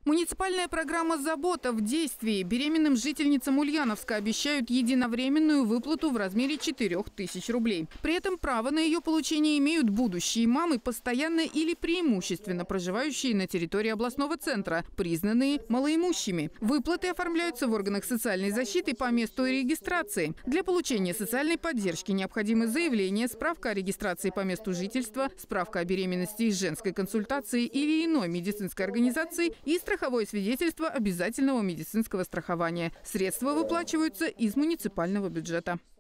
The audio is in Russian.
Муниципальная программа «Забота» в действии. Беременным жительницам Ульяновска обещают единовременную выплату в размере 4000 рублей. При этом право на ее получение имеют будущие мамы, постоянно или преимущественно проживающие на территории областного центра, признанные малоимущими. Выплаты оформляются в органах социальной защиты по месту регистрации. Для получения социальной поддержки необходимы заявление, справка о регистрации по месту жительства, справка о беременности из женской консультации или иной медицинской организации и страховое свидетельство обязательного медицинского страхования. Средства выплачиваются из муниципального бюджета.